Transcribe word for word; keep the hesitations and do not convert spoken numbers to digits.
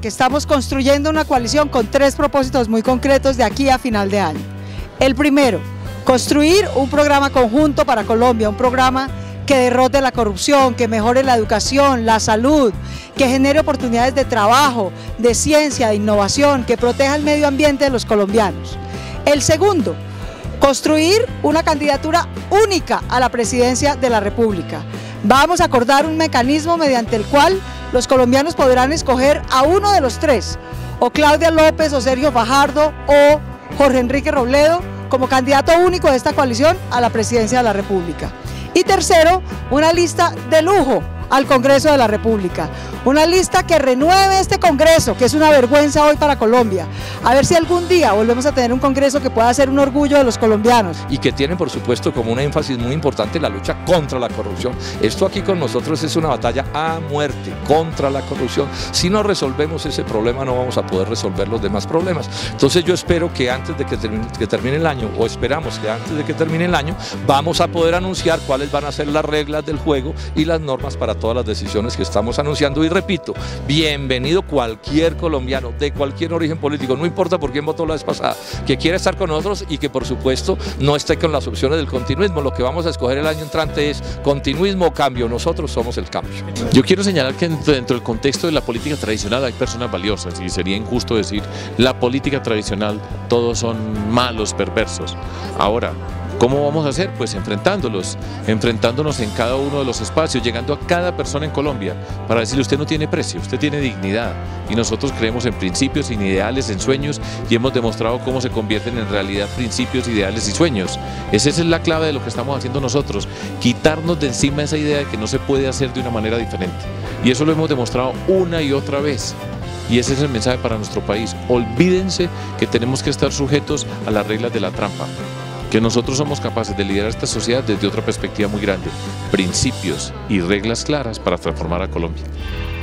que estamos construyendo una coalición con tres propósitos muy concretos de aquí a final de año. El primero, construir un programa conjunto para Colombia, un programa que derrote la corrupción, que mejore la educación, la salud, que genere oportunidades de trabajo, de ciencia, de innovación, que proteja el medio ambiente de los colombianos. El segundo, construir una candidatura única a la presidencia de la República. Vamos a acordar un mecanismo mediante el cual los colombianos podrán escoger a uno de los tres, o Claudia López, o Sergio Fajardo, o Jorge Enrique Robledo, como candidato único de esta coalición a la presidencia de la República. Y tercero, una lista de lujo al Congreso de la República, una lista que renueve este Congreso, que es una vergüenza hoy para Colombia, a ver si algún día volvemos a tener un Congreso que pueda ser un orgullo de los colombianos. Y que tiene por supuesto como un énfasis muy importante la lucha contra la corrupción. Esto aquí con nosotros es una batalla a muerte contra la corrupción. Si no resolvemos ese problema no vamos a poder resolver los demás problemas. Entonces yo espero que antes de que termine, que termine el año, o esperamos que antes de que termine el año, vamos a poder anunciar cuáles van a ser las reglas del juego y las normas para todas las decisiones que estamos anunciando. Y repito, bienvenido cualquier colombiano de cualquier origen político, no importa por quién votó la vez pasada, que quiera estar con nosotros y que por supuesto no esté con las opciones del continuismo. Lo que vamos a escoger el año entrante es continuismo o cambio. Nosotros somos el cambio. Yo quiero señalar que dentro del contexto de la política tradicional hay personas valiosas y sería injusto decir la política tradicional todos son malos, perversos. Ahora, ¿cómo vamos a hacer? Pues enfrentándolos, enfrentándonos en cada uno de los espacios, llegando a cada persona en Colombia para decirle: usted no tiene precio, usted tiene dignidad, y nosotros creemos en principios, en ideales, en sueños, y hemos demostrado cómo se convierten en realidad principios, ideales y sueños. Esa es la clave de lo que estamos haciendo nosotros, quitarnos de encima esa idea de que no se puede hacer de una manera diferente, y eso lo hemos demostrado una y otra vez. Y ese es el mensaje para nuestro país: olvídense que tenemos que estar sujetos a las reglas de la trampa, que nosotros somos capaces de liderar esta sociedad desde otra perspectiva muy grande, principios y reglas claras para transformar a Colombia.